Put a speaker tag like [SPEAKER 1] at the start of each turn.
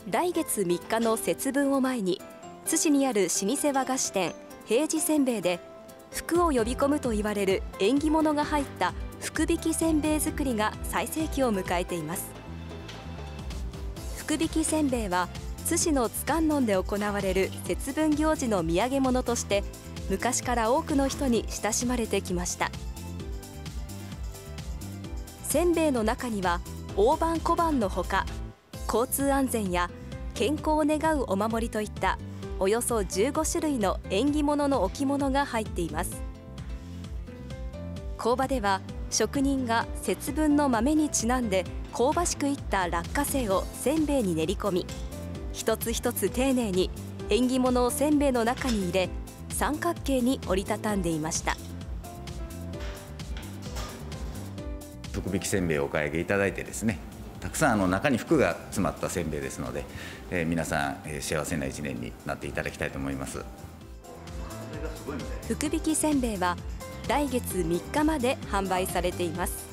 [SPEAKER 1] 来月3日の節分を前に、津市にある老舗和菓子店平治せんべいで、福を呼び込むと言われる縁起物が入った福引きせんべい作りが最盛期を迎えています。福引きせんべいは津市の津観音で行われる節分行事の土産物として昔から多くの人に親しまれてきました。せんべいの中には大判小判のほか、交通安全や健康を願うお守りといったおよそ15種類の縁起物の置物が入っています。工場では職人が節分の豆にちなんで香ばしくいった落花生をせんべいに練り込み、一つ一つ丁寧に縁起物をせんべいの中に入れ、三角形に折りたたんでいました。
[SPEAKER 2] 福引きせんべいをお買い上げいただいてですね、たくさん中に福が詰まったせんべいですので、皆さん、幸せな一年になっていただきたいと思います。
[SPEAKER 1] 福引きせんべいは来月3日まで販売されています。